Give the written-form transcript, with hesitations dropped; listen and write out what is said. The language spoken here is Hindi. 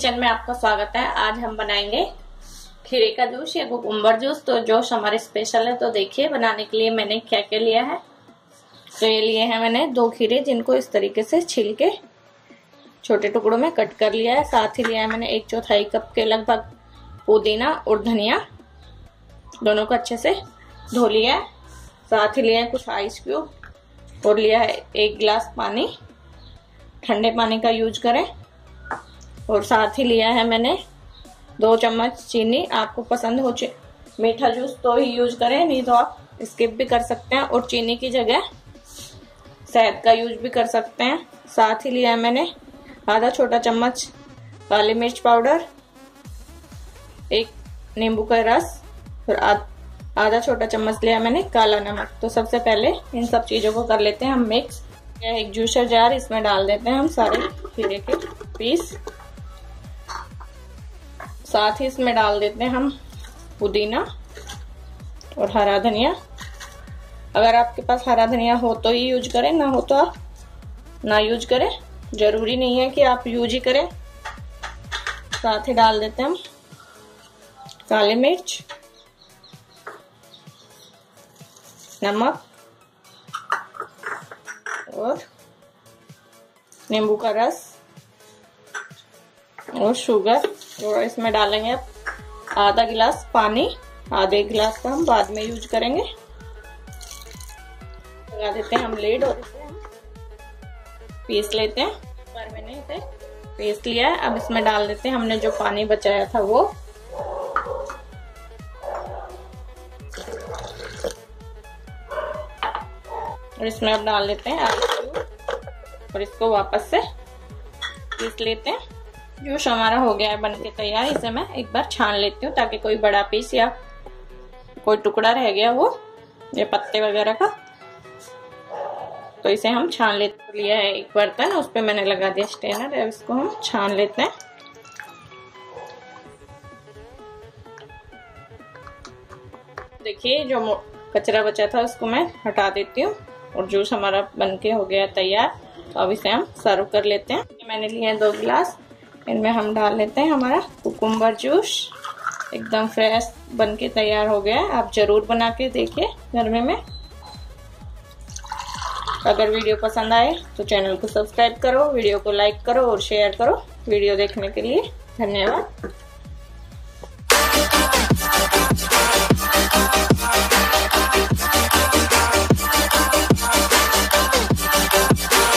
किचन में आपका स्वागत है। आज हम बनाएंगे खीरे का जूस या कुकुम्बर जूस। तो जूस हमारे स्पेशल है। तो देखिए बनाने के लिए मैंने क्या क्या लिया है। तो ये लिए हैं मैंने 2 खीरे, जिनको इस तरीके से छिल के छोटे टुकड़ों में कट कर लिया है। साथ ही लिया है मैंने 1/4 कप के लगभग पुदीना और धनिया, दोनों को अच्छे से धो लिया है। साथ ही लिया है कुछ आइस क्यूब और लिया है 1 गिलास पानी, ठंडे पानी का यूज करें। और साथ ही लिया है मैंने 2 चम्मच चीनी। आपको पसंद हो मीठा जूस तो ही यूज करें, नहीं तो आप स्किप भी कर सकते हैं और चीनी की जगह शहद का यूज भी कर सकते हैं। साथ ही लिया है मैंने आधा छोटा चम्मच काली मिर्च पाउडर, 1 नींबू का रस और आधा छोटा चम्मच लिया मैंने काला नमक। तो सबसे पहले इन सब चीजों को कर लेते हैं हम मिक्स। एक जूसर जार, इसमें डाल देते हैं हम सारे खीरे के पीस। साथ ही इसमें डाल देते हैं हम पुदीना और हरा धनिया। अगर आपके पास हरा धनिया हो तो ही यूज करें, ना हो तो आप ना यूज करें, जरूरी नहीं है कि आप यूज ही करें। साथ ही डाल देते हैं हम काली मिर्च, नमक और नींबू का रस और शुगर। और इसमें डालेंगे अब आधा गिलास पानी, आधे गिलास का हम बाद में यूज करेंगे। लगा देते हैं हम लीड और इसे हम पीस लेते हैं। पर मैंने इसे पीस लिया है। अब इसमें डाल देते हैं हमने जो पानी बचाया था वो। और इसमें अब डाल देते हैं और इसको वापस से पीस लेते हैं। जूस हमारा हो गया है बनके तैयार। इसे मैं एक बार छान लेती हूँ ताकि कोई बड़ा पीस या कोई टुकड़ा रह गया हो, ये पत्ते वगैरह का, तो इसे हम छान लेते। लिया है एक बर्तन, उस पे मैंने लगा दिया स्ट्रेनर। अब इसको हम छान लेते हैं। देखिए जो कचरा बचा था उसको मैं हटा देती हूँ और जूस हमारा बनके हो गया तैयार। तो अब इसे हम सर्व कर लेते हैं। मैंने लिए हैं 2 गिलास, इनमें हम डाल लेते हैं हमारा कुकुम्बर जूस। एकदम फ्रेश बनके तैयार हो गया है। आप जरूर बना के देखिए घर में। अगर वीडियो पसंद आए तो चैनल को सब्सक्राइब करो, वीडियो को लाइक करो और शेयर करो। वीडियो देखने के लिए धन्यवाद।